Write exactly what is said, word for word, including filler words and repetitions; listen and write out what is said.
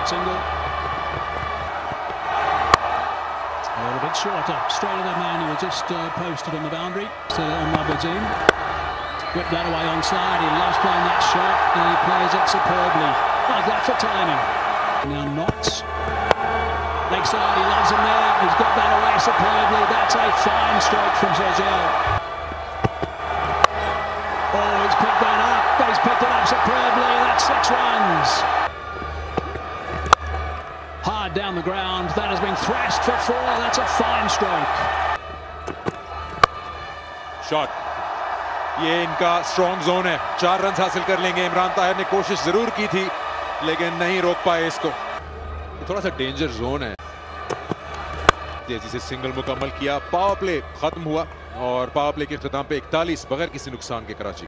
quick single. A little bit shorter, straight at the man who was just uh, posted on the boundary. So on Multan, whip that away onside. He loves playing that shot and he plays it superbly. Like that for timing. Now Knots, leg side, he loves him there. He's got that away superbly. That's a fine stroke from Sergio. Oh, he's picked that up. He's picked it up superbly. That's six runs. Hard down the ground. That has been thrashed for four. That's a fine stroke. Shot. ये इनका strong zone है. चार run हासिल कर लेंगे. इमरान ताहिर ने कोशिश जरूर की थी लेकिन नहीं रोक पाए इसको. थोड़ा सा डेंजर जोन है. तेजी से सिंगल मुकम्मल किया. पावर प्ले खत्म हुआ और पावर प्ले के इख्तिताम पे इकतालीस बगैर किसी नुकसान के कराची.